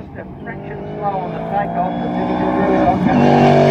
just a fraction slow on the takeoff, but then he did really okay.